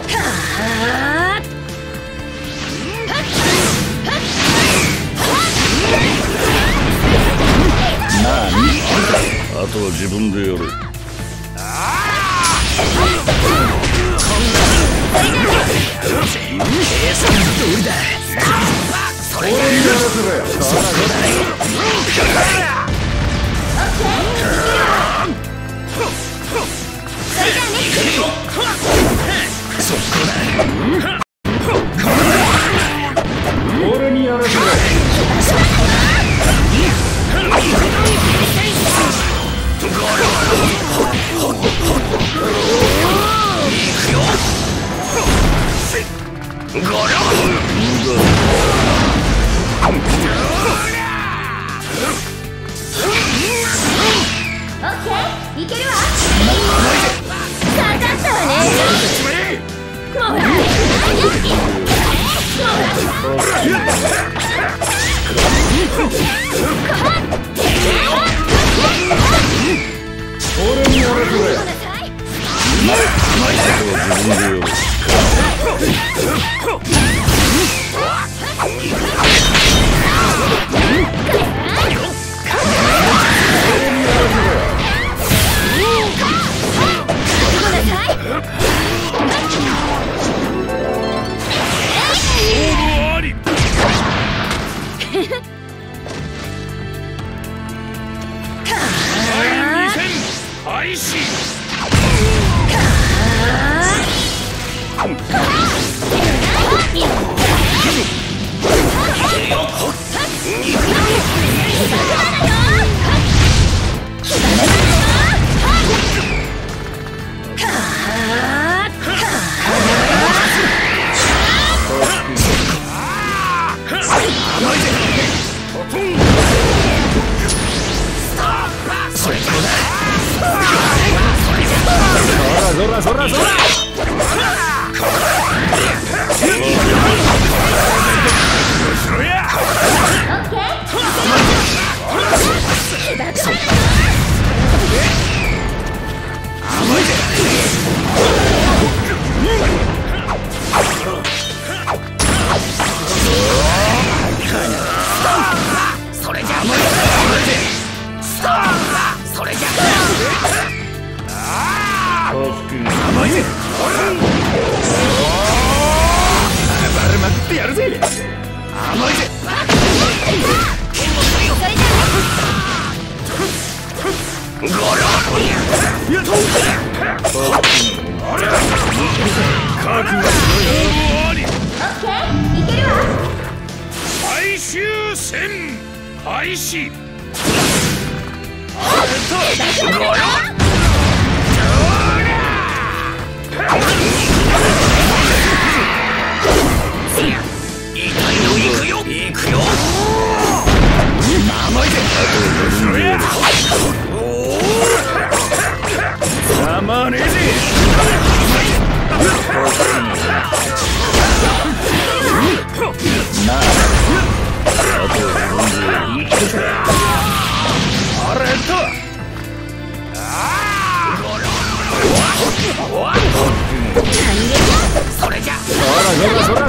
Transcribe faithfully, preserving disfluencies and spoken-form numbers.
あとは自分でやれ。計算通りだ。それがそこだね。そこだ。俺にやらせろ。 いけるわ。かかったわね。もらえ。 俺にやらせろ。開始。そらそらそら。それじゃそれじゃ甘いぜ。バルまってやるぜ。甘いぜ。ゴロやっと覚悟しろよ。オッケー、いけるわ。最終戦開始。ゴロ痛いの行くよ行くよ。甘いぜ。たまねえぜ。なああとあれとそれじゃそらそらそら。